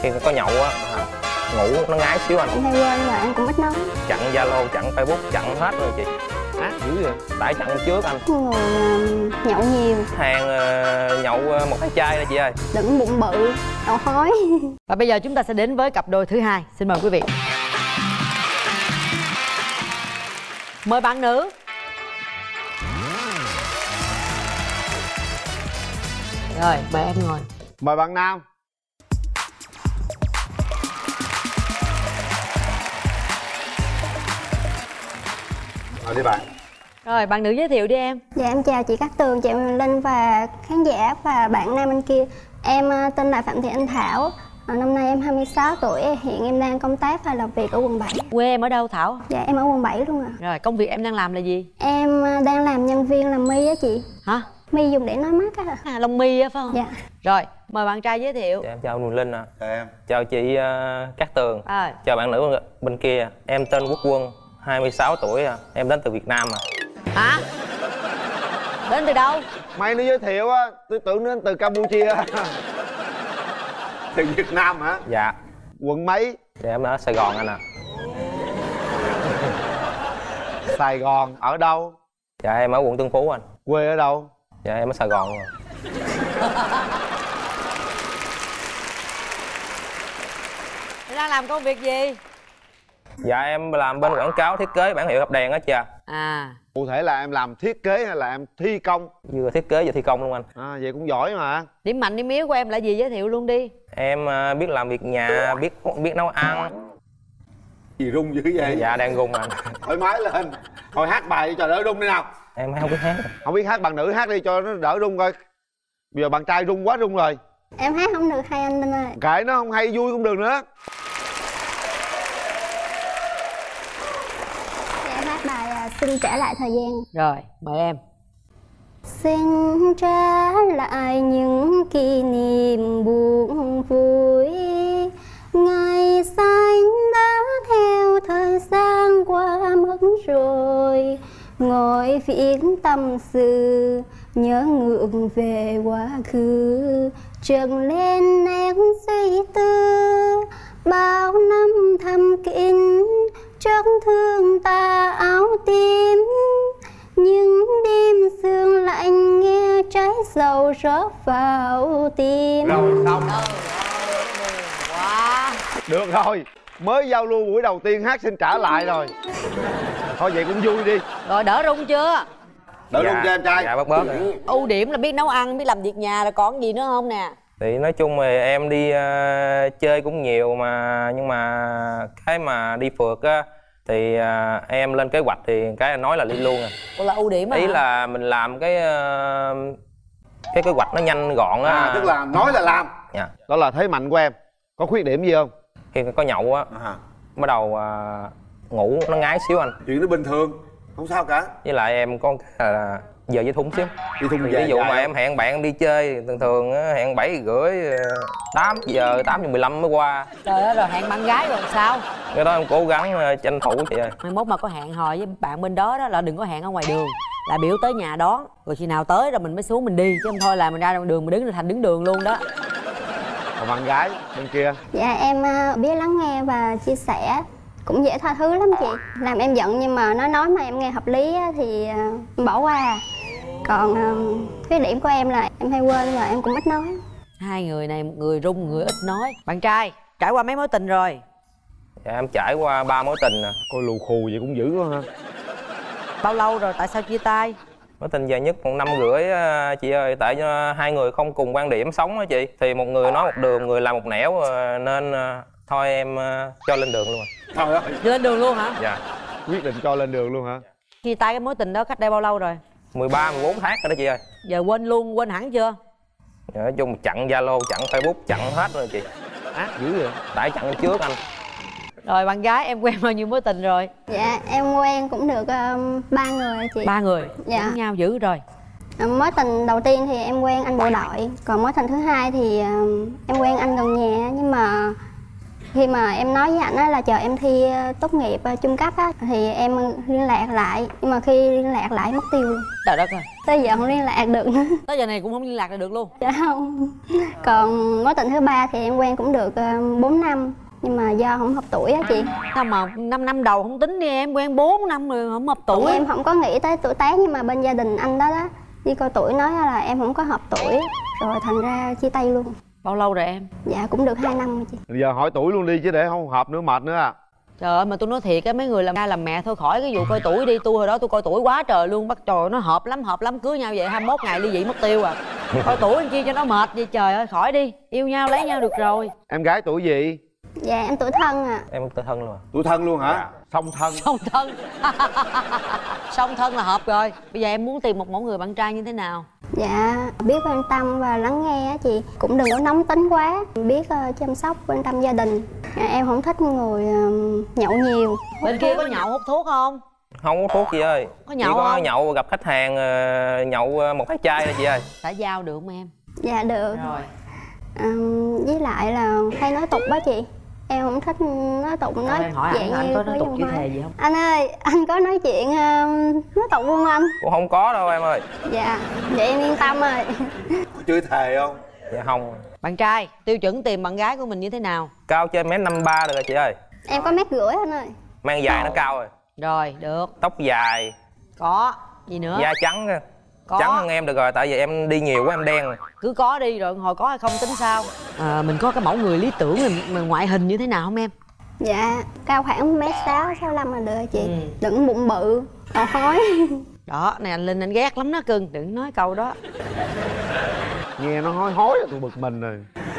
Khi có nhậu á, ngủ nó ngái xíu anh. Em hay quên và em cũng ít nói. Chặn Zalo, chặn Facebook, chặn hết rồi chị. Ác dữ vậy. Tại chặn trước anh. Người nhậu nhiều. Hàng nhậu một cái chai đó chị ơi. Đừng bụng bự, đầu hói. Và bây giờ chúng ta sẽ đến với cặp đôi thứ hai. Xin mời quý vị. Mời bạn nữ. Rồi, mời em ngồi. Mời bạn nam. Rồi đi bạn. Rồi, bạn nữ giới thiệu đi em. Dạ em chào chị Cát Tường, chị Linh và khán giả và bạn nam bên kia. Em tên là Phạm Thị Anh Thảo. Năm nay em 26 tuổi, hiện em đang công tác và làm việc ở quận 7. Quê em ở đâu Thảo? Dạ em ở quận 7 luôn ạ. Rồi, công việc em đang làm là gì? Em đang làm nhân viên làm mi á chị. Hả? Mi dùng để nói mắt á. Lông mi á phải không? Dạ. Rồi, mời bạn trai giới thiệu. Dạ, em chào Linh ạ. Chào em. Chào chị Cát Tường. À. Chào bạn nữ bên kia. Em tên Quốc Quân, 26 tuổi. Em đến từ Việt Nam à. Hả? Đến từ đâu? Mày nó giới thiệu á, tôi tưởng đến từ Campuchia. Từ Việt Nam hả? Dạ. Quận mấy? Dạ em ở Sài Gòn anh ạ. Sài Gòn, ở đâu? Dạ em ở quận Tân Phú anh. Quê ở đâu? Dạ em ở Sài Gòn rồi. Em đang làm công việc gì? Dạ em làm bên quảng cáo thiết kế bản hiệu hợp đèn á chị à. À. Cụ thể là em làm thiết kế hay là em thi công? Vừa thiết kế vừa thi công luôn anh. À, vậy cũng giỏi mà. Điểm mạnh điểm yếu của em là gì? Giới thiệu luôn đi. Em biết làm việc nhà, biết nấu ăn. Gì rung dữ vậy? Dạ đang rung anh. Thoải mái lên. Thôi hát bài đi cho đỡ rung đi nào. Em không biết hát. Không biết hát, bạn nữ hát đi cho nó đỡ rung coi. Bây giờ bạn trai rung quá rung rồi. Em hát không được hay anh Linh ơi. Kệ nó, không hay vui cũng được nữa. Em hát bài Xin trả lại thời gian. Rồi, mời em. Xin trả lại những kỷ niệm buồn vui, ngày xanh đã theo thời gian qua mất rồi. Ngồi viết tâm sự, nhớ ngược về quá khứ, trần lên nét suy tư. Bao năm thầm kín, chót thương ta áo tím. Những đêm sương lạnh nghe trái sầu rót vào tim. Rồi xong. Wow. Được rồi, mới giao lưu buổi đầu tiên hát Xin trả lại rồi. Thôi vậy cũng vui đi. Rồi đỡ rung chưa? Đỡ rung cho em trai. Dạ bớt rồi. Ưu điểm là biết nấu ăn, biết làm việc nhà, rồi còn gì nữa không nè? Thì nói chung thì em đi chơi cũng nhiều mà, nhưng mà cái mà đi phượt á thì em lên kế hoạch thì cái anh nói là đi luôn à. Ủa là ưu điểm á? Ý là mình làm cái kế hoạch nó nhanh gọn á. Tức là nói là làm. Dạ. Đó là thế mạnh của em. Có khuyết điểm gì không? Khi có nhậu á bắt đầu ngủ nó ngái xíu anh. Chuyện nó bình thường, không sao cả. Với lại em có là giờ với thúng xíu. Đi thùng ví dụ mà em hẹn bạn đi chơi thường thường hẹn 7:30 8 giờ 8:15 mới qua. Trời ơi, rồi hẹn bạn gái rồi sao? Cái đó em cố gắng tranh thủ chị ơi. Mai mốt mà có hẹn hò với bạn bên đó đó là đừng có hẹn ở ngoài đường, là biểu tới nhà đón, rồi khi nào tới rồi mình mới xuống mình đi, chứ không thôi là mình ra đường mình đứng thành đứng đường luôn đó. Còn bạn gái bên kia? Dạ em biết lắng nghe và chia sẻ, cũng dễ tha thứ lắm chị. Làm em giận nhưng mà nó nói mà em nghe hợp lý thì bỏ qua. Còn khuyết điểm của em là em hay quên và em cũng ít nói. Hai người này, một người rung, một người ít nói. Bạn trai trải qua mấy mối tình rồi? Dạ em trải qua 3 mối tình nè. Coi lù khù vậy cũng dữ quá ha. Bao lâu rồi, tại sao chia tay? Mối tình dài nhất 1 năm rưỡi chị ơi. Tại hai người không cùng quan điểm sống á chị. Thì một người nói một đường, người làm một nẻo, nên thôi em cho lên đường luôn rồi. Trời ơi. Lên đường luôn hả? Dạ. Quyết định cho lên đường luôn hả? Chia tay cái mối tình đó cách đây bao lâu rồi? 13, 14 tháng rồi đó chị ơi. Giờ quên luôn, quên hẳn chưa? Dạ, nói chung chặn Zalo, chặn Facebook, chặn hết rồi chị. Ác dữ vậy. Tại chặn trước anh. Rồi bạn gái em quen bao nhiêu mối tình rồi? Dạ em quen cũng được 3 người rồi chị. 3 người? Dạ. Giống nhau dữ rồi. Mối tình đầu tiên thì em quen anh bộ đội. Còn mối tình thứ hai thì em quen anh gần nhà. Nhưng mà Khi mà em nói với ảnh á là chờ em thi tốt nghiệp trung cấp á thì em liên lạc lại, nhưng mà khi liên lạc lại mất tiêu luôn. Trời đất ơi, Tới giờ không liên lạc được nữa. tới giờ này cũng không liên lạc được luôn. Dạ không. Còn mối tình thứ ba thì em quen cũng được 4 năm, nhưng mà do không hợp tuổi á chị. Sao mà 5 năm đầu không tính đi em, quen 4 năm rồi không hợp tuổi. Em không có nghĩ tới tuổi tác, nhưng mà bên gia đình anh đó đi coi tuổi nói là em không có hợp tuổi, rồi thành ra chia tay luôn. Bao lâu rồi em? Dạ cũng được 2 năm rồi chị. Giờ hỏi tuổi luôn đi chứ để không hợp nữa mệt nữa à. Trời ơi mà tôi nói thiệt á, mấy người làm cha làm mẹ thôi khỏi cái vụ coi tuổi đi. Tôi hồi đó tôi coi tuổi quá trời luôn, bắt trời nó hợp lắm cưới nhau vậy 21 ngày ly dị mất tiêu à. Coi tuổi làm chi cho nó mệt vậy trời ơi, khỏi đi, yêu nhau lấy nhau được rồi. Em gái tuổi gì? Dạ em tuổi thân à. Em tuổi thân luôn. Tuổi thân luôn hả? Song thân. Song thân. Song thân là hợp rồi. Bây giờ em muốn tìm một mẫu người bạn trai như thế nào? Dạ biết quan tâm và lắng nghe á chị, cũng đừng có nóng tính quá, biết chăm sóc quan tâm gia đình. Em không thích người nhậu nhiều. Bên kia có nhậu hút thuốc không? Không có thuốc chị ơi. Có nhậu chỉ có không? nhậu gặp khách hàng, nhậu một cái chai thôi chị ơi. Xã giao được không em? Dạ được. Rồi. Với lại là hay nói tục đó chị, em không thích nói tục, nói Em hỏi dạng anh như có nói tục chữ dòng thề hoa. gì không? Anh ơi, anh có nói chuyện nói tục không anh? Cũng không có đâu em ơi. Dạ, vậy em yên tâm rồi. Có chửi thề không? Dạ không. Bạn trai, tiêu chuẩn tìm bạn gái của mình như thế nào? Cao trên mét 53 được rồi chị ơi. Em có 1,5 m anh ơi. Mang dài nó cao rồi. Rồi, được. Tóc dài. Có. Gì nữa? Da trắng. Có. Trắng hơn em được rồi, tại vì em đi nhiều quá em đen rồi. Cứ có đi rồi hồi có hay không tính sao. Mình có cái mẫu người lý tưởng mà ngoại hình như thế nào không em? Dạ, cao khoảng 1,6 65 là được chị. Đừng bụng bự, đầu hói. Đó, này anh Linh anh ghét lắm đó cưng, đừng nói câu đó. Nghe nó hối hối là tôi bực mình rồi.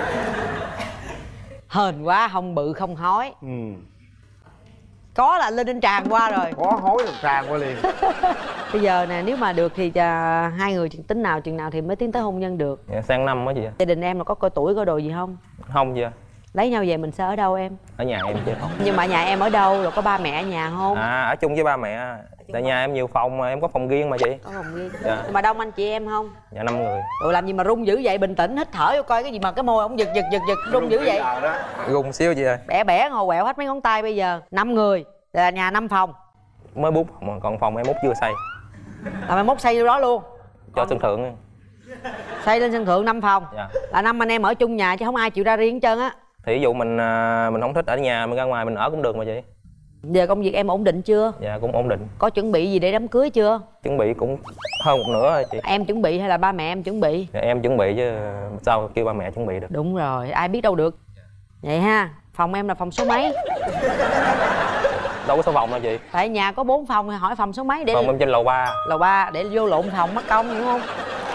Hên quá, không bự không hói. Ừ. Có là anh Linh anh tràn qua rồi. Có hối là tràn qua liền. Bây giờ nè, nếu mà được thì hai người tính nào chừng nào thì mới tiến tới hôn nhân được? Dạ, sang năm á chị. Gia đình em là có coi tuổi coi đồ gì không? Không chị. Lấy nhau về mình sẽ ở đâu em? Ở nhà em chứ không. Nhưng mà nhà em ở đâu? Rồi có ba mẹ ở nhà không? Ở chung với ba mẹ. Tại nhà em nhiều phòng mà em có phòng riêng mà chị. Có phòng riêng. Dạ. Nhưng mà đông anh chị em không? Dạ 5 người. Rồi làm gì mà run dữ vậy? Bình tĩnh hít thở vô coi cái gì mà cái môi ông giật run dữ vậy? Rung xíu chị ơi. Bẻ ngồi quẹo hết mấy ngón tay bây giờ. 5 người là nhà 5 phòng. Mới bút mà còn phòng em bút chưa xây. Là mày mốt xây vô đó luôn. Cho sân thượng. Xây lên sân thượng 5 phòng. Dạ. Là 5 anh em ở chung nhà chứ không ai chịu ra riêng hết trơn á. Thì ví dụ mình không thích ở nhà, mình ra ngoài mình ở cũng được mà chị. Giờ công việc em ổn định chưa? Dạ cũng ổn định. Có chuẩn bị gì để đám cưới chưa? Chuẩn bị cũng hơn một nửa rồi chị. Em chuẩn bị hay là ba mẹ em chuẩn bị? Dạ, em chuẩn bị chứ sao kêu ba mẹ chuẩn bị được. Đúng rồi, ai biết đâu được. Vậy ha, phòng em là phòng số mấy? Đâu có số phòng đâu chị. Tại nhà có 4 phòng, hỏi phòng số mấy để... Phòng em trên lầu 3. Lầu 3 để vô lộn phòng mất công hiểu không?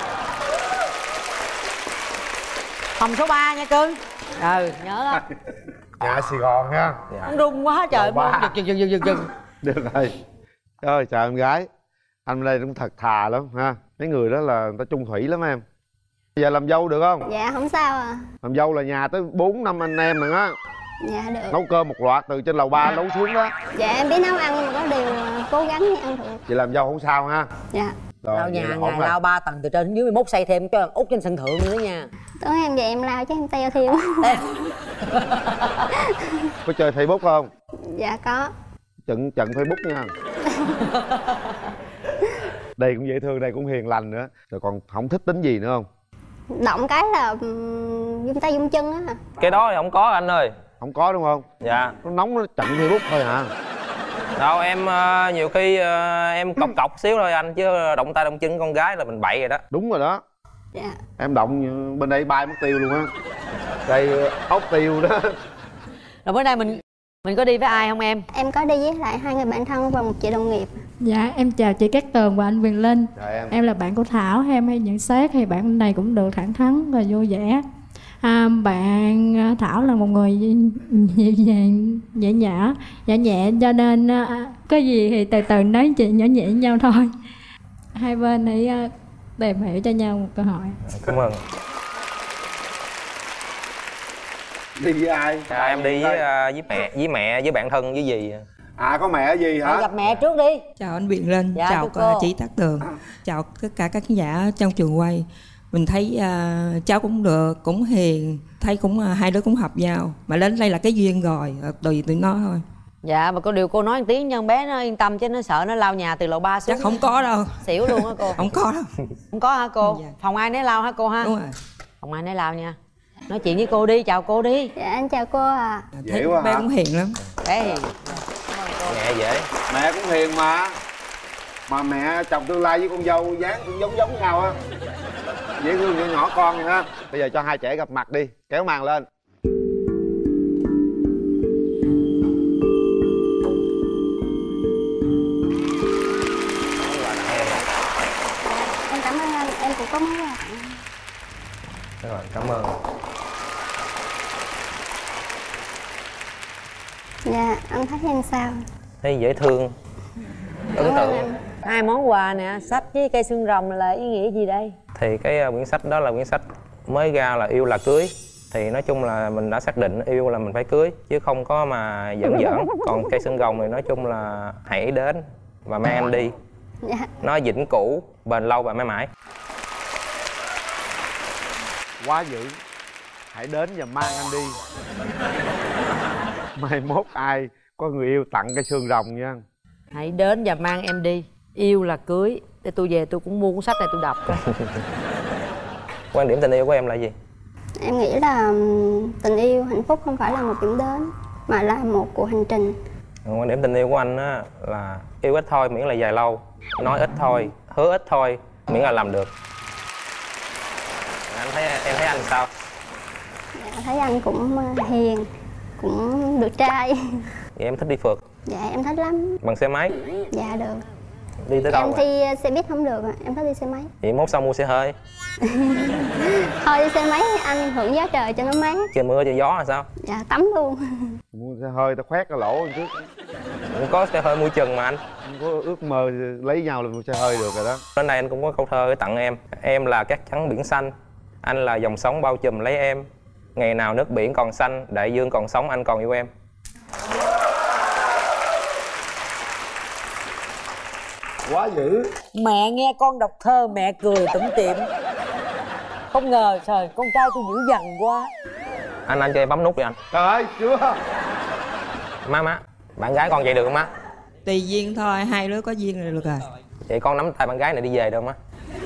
Phòng số 3 nha cưng. Nhớ đó. Nhà Sài Gòn ha. Dạ. Nó rung quá trời. Lầu 3. Giật. Được rồi. Trời chào em gái. Anh bên đây cũng thật thà lắm ha. Mấy người đó là người ta chung thủy lắm em. Bây giờ làm dâu được không? Dạ không sao à. Làm dâu là nhà tới 4-5 anh em rồi á. Dạ được. Nấu cơm một loạt từ trên lầu 3 nấu xuống đó. Dạ em biết nấu ăn, nhưng mà có điều cố gắng để ăn được. Chị làm dâu không sao ha. Dạ. Rồi, Lao vậy nhà là ngày ổn rồi. lao 3 tầng từ trên đến dưới, 11 xây thêm cho út trên sân thượng nữa nha. Tối em về em lao chứ em teo thiêu. Có chơi Facebook không? Dạ có. Trận Facebook nha. Đây cũng dễ thương, đây cũng hiền lành nữa. Rồi còn không thích tính gì nữa không? Động cái là dung tay dung chân á. Cái đó thì không có anh ơi. Không có đúng không? Dạ. Nó nóng nó chặn Facebook thôi hả? Đâu em nhiều khi em cọc xíu thôi anh, chứ động tay động chân con gái là mình bậy rồi đó. Đúng rồi đó. Dạ. Em động bên đây bay mất tiêu luôn á. Đây ốc tiêu đó. Rồi bữa nay mình có đi với ai không em? Em có đi với lại 2 người bạn thân và một chị đồng nghiệp. Dạ em chào chị Cát Tường và anh Quyền Linh. Dạ, em là bạn của Thảo, em hay nhận xét thì bạn này cũng được thẳng thắn và vui vẻ. Bạn Thảo là một người dịu dàng, nhẹ nhẹ, cho nên có gì thì từ từ nói chuyện nhỏ nhẹ với nhau thôi. Hai bên hãy tìm hiểu cho nhau một cơ hội. Cảm ơn. Đi với ai? Em đi với mẹ với bạn thân với dì. À có mẹ gì hả? Gặp mẹ trước đi. Chào anh Quyền Linh, Dạ, chào thưa cô. chị Cát Tường, chào tất cả các khán giả trong trường quay. Mình thấy cháu cũng được, cũng hiền, thấy cũng hai đứa cũng hợp nhau. Mà đến đây là cái duyên rồi, tùy tụi nó thôi. Dạ, mà có điều cô nói một tiếng cho con bé nó yên tâm, chứ nó sợ nó lao nhà từ lầu 3 xuống. Chắc không có đâu. Xỉu luôn á cô. Không có đâu. Không có hả cô? Dạ. Phòng ai nấy lao hả cô ha? Đúng rồi. Phòng ai nấy lao nha. Nói chuyện với cô đi, chào cô đi. Dạ em chào cô ạ. Thấy bé cũng hiền lắm. Bé hiền. Mẹ dễ. Mẹ cũng hiền mà mẹ chồng tương lai với con dâu dáng cũng giống nhau á, dễ thương nhỏ nhỏ con vậy ha. Bây giờ cho hai trẻ gặp mặt đi, kéo màn lên. Em cảm ơn anh, em cũng có món quà. Rồi, cảm ơn. Dạ, anh thấy em sao? Thấy dễ thương, ấn Cảm ơn tượng. em. Hai món quà nè, sách với cây xương rồng là ý nghĩa gì đây? Thì cái quyển sách đó là quyển sách mới ra là Yêu Là Cưới. Thì nói chung là mình đã xác định yêu là mình phải cưới, chứ không có mà giỡn giỡn. Còn cây xương rồng thì nói chung là hãy đến và mang anh đi. Dạ. Nó vĩnh cửu, bền lâu và mãi mãi. Quá dữ. Hãy đến và mang anh đi. Mai mốt ai có người yêu tặng cây xương rồng nha. Hãy đến và mang em đi. Yêu là cưới. Để tôi về tôi cũng mua cuốn sách này tôi đọc coi. Quan điểm tình yêu của em là gì? Em nghĩ là tình yêu, hạnh phúc không phải là một điểm đến mà là một cuộc hành trình. Quan điểm tình yêu của anh á là yêu ít thôi miễn là dài lâu, nói ít thôi, hứa ít thôi miễn là làm được. Em thấy anh sao? Dạ, thấy anh cũng hiền, cũng được trai. Vậy em thích đi phượt? Dạ em thích lắm. Bằng xe máy? Dạ được. Đi tới đâu Em rồi? thi xe buýt không được, em thích đi xe máy. Vậy mốt sau mua xe hơi. Thôi đi xe máy anh hưởng gió trời cho nó mát. Trời mưa trời gió là sao? Dạ tắm luôn. Mua xe hơi ta khoét cái lỗ trước. Cũng có xe hơi mui chừng mà anh. Không có ước mơ lấy nhau là mua xe hơi được rồi đó. Đến đây anh cũng có câu thơ để tặng em. Em là cát trắng biển xanh, anh là dòng sóng bao trùm lấy em. Ngày nào nước biển còn xanh, đại dương còn sống, anh còn yêu em. Quá dữ. Mẹ nghe con đọc thơ mẹ cười tủm tỉm. Không ngờ trời con trai tôi dữ dằn quá. Anh cho em bấm nút đi anh. Trời ơi, chưa. Má, bạn gái con vậy được không má? Tùy duyên thôi, hai đứa có duyên là được rồi. Vậy con nắm tay bạn gái này đi về được không má?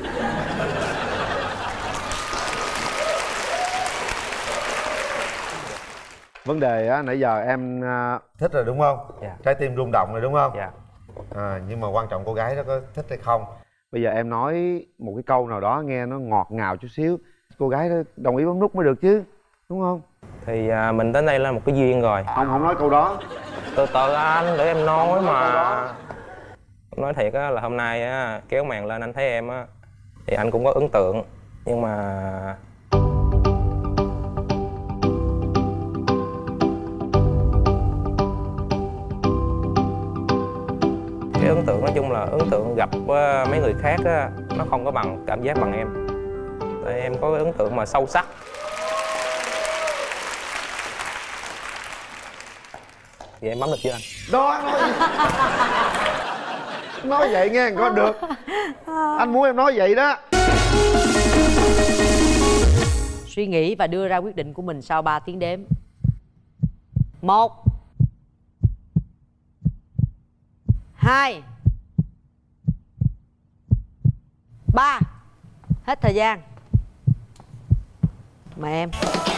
Vấn đề á, nãy giờ em thích rồi đúng không? Dạ. Trái tim rung động rồi đúng không? Dạ. Nhưng mà quan trọng cô gái đó có thích hay không. Bây giờ em nói một cái câu nào đó nghe nó ngọt ngào chút xíu, cô gái đó đồng ý bấm nút mới được chứ, đúng không? Thì mình đến đây là một cái duyên rồi. Không nói câu đó. Từ từ anh, để em nói Không nói câu mà. đó. Nói thiệt á là hôm nay á, kéo màn lên anh thấy em á thì anh cũng có ấn tượng. Nhưng mà cái ấn tượng nói chung là ấn tượng gặp mấy người khác á, nó không có bằng cảm giác bằng em. Tại em có cái ấn tượng mà sâu sắc. Vậy em bấm được chưa anh? Đó nói vậy nghe có được. Anh muốn em nói vậy đó. Suy nghĩ và đưa ra quyết định của mình sau 3 tiếng đếm. 1 2 3. Hết thời gian. Mời em.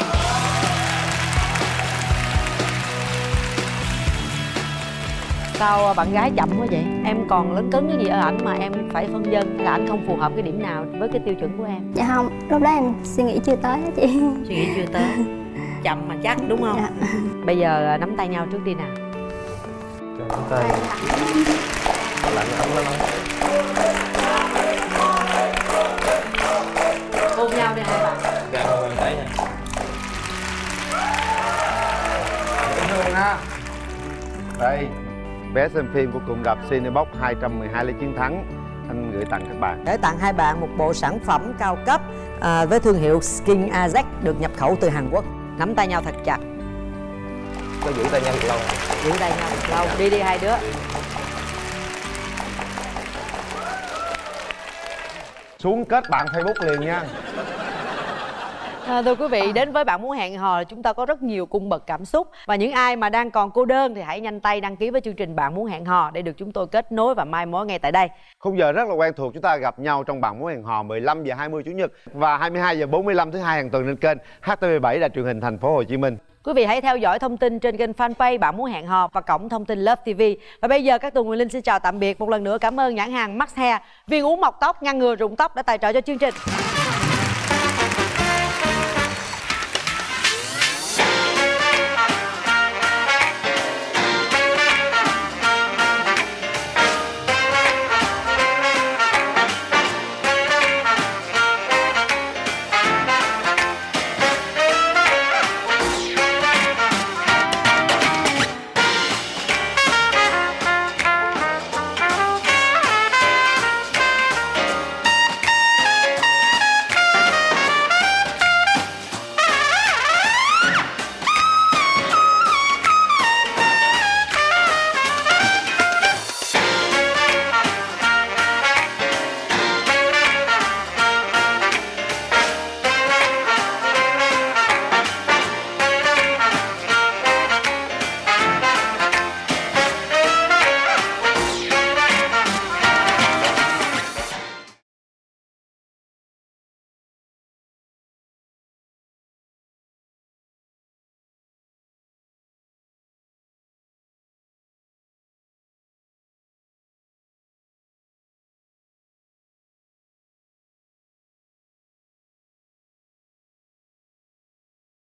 Sao bạn gái chậm quá vậy? Em còn lấn cấn cái gì ở ảnh mà em phải phân vân, là ảnh không phù hợp cái điểm nào với cái tiêu chuẩn của em? Dạ không, lúc đó em suy nghĩ chưa tới á chị. Suy nghĩ chưa tới. Chậm mà chắc đúng không? Dạ. Bây giờ nắm tay nhau trước đi nào. Nắm tay. Lạnh ấm lắm. Hôn nhau đi hai bạn. Dạ không em thấy nha. Dễ thương ha. Đây, vé xem phim của cụm rạp Cinebox 212 lấy chiến thắng anh gửi tặng các bạn. Để tặng hai bạn một bộ sản phẩm cao cấp với thương hiệu Skin Ajax được nhập khẩu từ Hàn Quốc. Nắm tay nhau thật chặt. Có giữ tay nhau được lâu. Giữ tay nhau thật lâu. Đi đi hai đứa. Xuống kết bạn Facebook liền nha. Thưa quý vị, đến với Bạn Muốn Hẹn Hò chúng ta có rất nhiều cung bậc cảm xúc. Và những ai mà đang còn cô đơn thì hãy nhanh tay đăng ký với chương trình Bạn Muốn Hẹn Hò để được chúng tôi kết nối và mai mối ngay tại đây. Khung giờ rất là quen thuộc, chúng ta gặp nhau trong Bạn Muốn Hẹn Hò 15 giờ 20 Chủ nhật và 22 giờ 45 thứ hai hàng tuần trên kênh HTV7 Đài Truyền hình Thành phố Hồ Chí Minh. Quý vị hãy theo dõi thông tin trên kênh fanpage Bạn Muốn Hẹn Hò và cổng thông tin Love TV. Và bây giờ Cát Tường Quyền Linh xin chào tạm biệt. Một lần nữa cảm ơn nhãn hàng Max Hair, viên uống mọc tóc ngăn ngừa rụng tóc đã tài trợ cho chương trình.